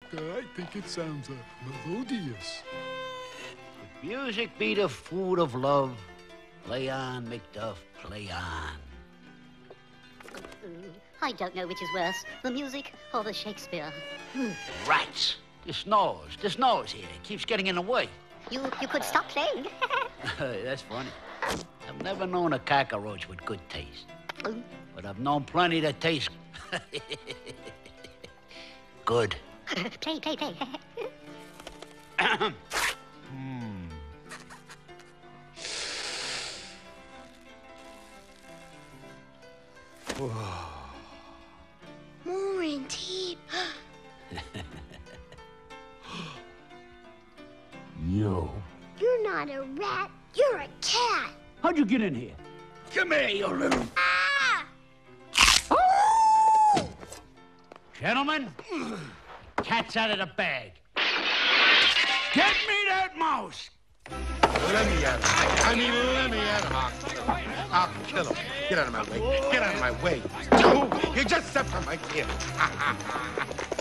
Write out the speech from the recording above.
I think it sounds melodious. If music be the food of love, play on, Macduff, play on. I don't know which is worse, the music or the Shakespeare. Rats! This nose here keeps getting in the way. You could stop playing. That's funny. I've never known a cockroach with good taste. But I've known plenty that taste good. Play. More indeed. Yo. You're not a rat. You're a cat. How'd you get in here? Come here, you little... Ah! Oh! Gentlemen, cat's out of the bag. Get me that mouse! Let me at him. Let me at him. I'll kill him. Get out of my way. Get out of my way. You just stepped on my tail.